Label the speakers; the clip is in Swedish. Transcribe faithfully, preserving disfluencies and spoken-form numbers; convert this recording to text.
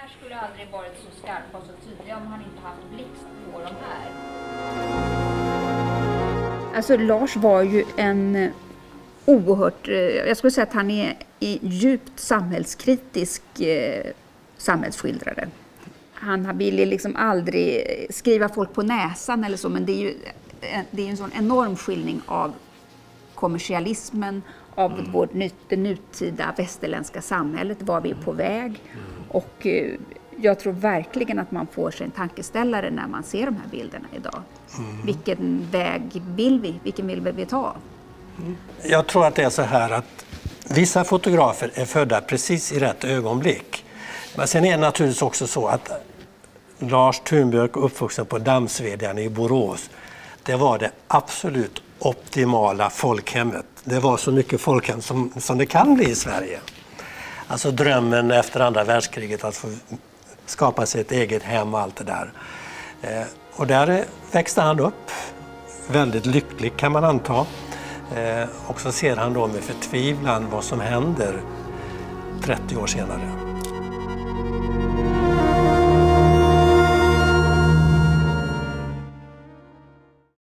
Speaker 1: här skulle aldrig varit så skarpa och så tydliga om han inte haft blixt på de här.
Speaker 2: Alltså Lars var ju en oerhört, jag skulle säga att han är djupt samhällskritisk eh, samhällsskildrare. Han ville liksom aldrig skriva folk på näsan eller så, men det är ju det är en sån enorm skildring av kommersialismen, av mm. vårt, det nutida västerländska samhället, var vi är på väg. Mm. Och eh, jag tror verkligen att man får sig en tankeställare när man ser de här bilderna idag. Mm. Vilken väg vill vi? Vilken vill vi ta?
Speaker 3: Mm. Jag tror att det är så här att vissa fotografer är födda precis i rätt ögonblick. Men sen är det naturligtvis också så att Lars Thunbjörk, uppvuxen på Dammsvedjan i Borås, det var det absolut optimala folkhemmet. Det var så mycket folkhem som, som det kan bli i Sverige. Alltså drömmen efter andra världskriget att få skapa sig ett eget hem och allt det där. Eh, och där växte han upp väldigt lycklig kan man anta. Eh, och så ser han då med förtvivlan vad som händer trettio år senare.